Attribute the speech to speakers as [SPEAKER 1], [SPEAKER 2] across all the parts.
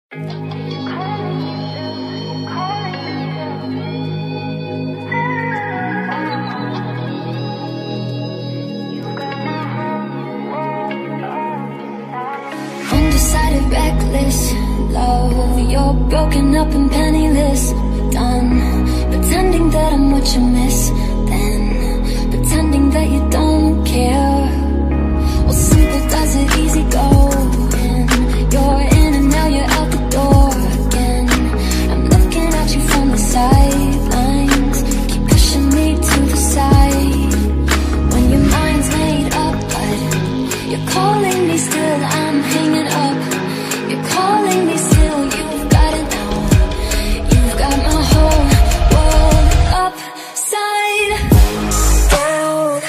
[SPEAKER 1] Undecided, reckless love. You're broken up and penniless. Done pretending that I'm what you miss, then pretending that you don't care. Well, simple does it, easy going. You're in and now you're out the door again. I'm looking at you from the sidelines. Keep pushing me to the side. When your mind's made up, but you're calling me still. I'm hanging up. You're calling me still. You've got it now. You've got my whole world upside down.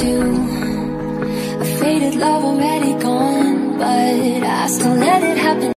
[SPEAKER 1] Love already gone, but I still let it happen.